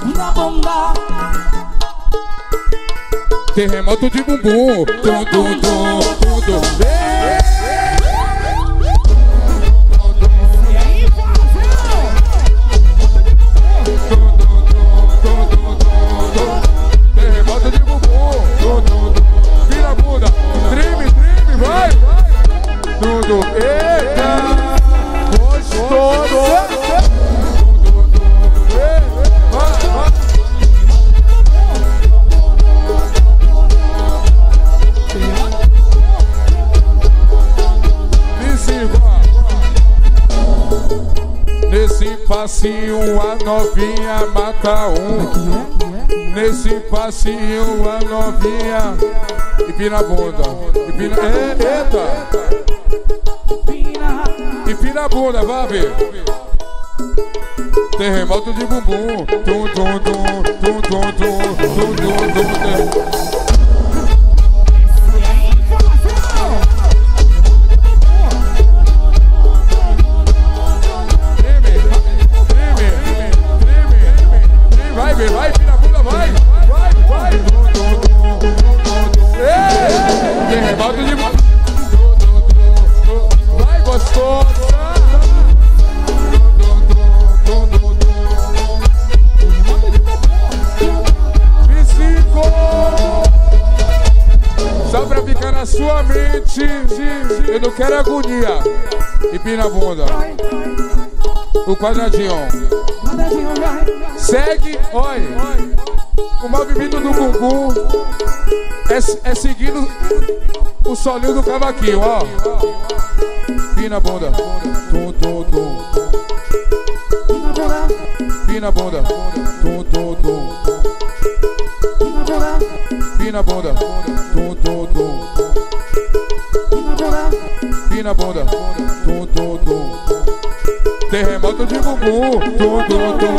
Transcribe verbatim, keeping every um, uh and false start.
na bunda. Terremoto de bumbum. Tum, tum, tum, tum, tum. Terremoto de bumbum. Tum, tum, tum. Vira a bunda. Treme, treme, vai. Tudo. Eita. Gostoso. Nesse passinho a novinha mata um. Nesse passinho a novinha empina a bunda. Empina... É, eita! Empina a bunda, vai ver. Terremoto de bumbum. Tum, tum, tum, tum, tum, tum, tum, tum, tum. Vai, vai, vira a bunda, vai, vai, vai. Ei, terremoto de bumbum. Vai, gostosa. Psico. Só pra ficar na sua mente. Eu não quero agonia. Empina a bunda. O quadradinho. Segue, olha, o movimento do bumbum é, é seguindo o solinho do cavaquinho, ó. Pina a bunda, tum, tum, tum. Pina a bunda, tum, tum, tum. Pina a bunda, tum, tum, tum. Pina a bunda, tum, tum, tum. Terremoto de bumbum, tum, tum, tum.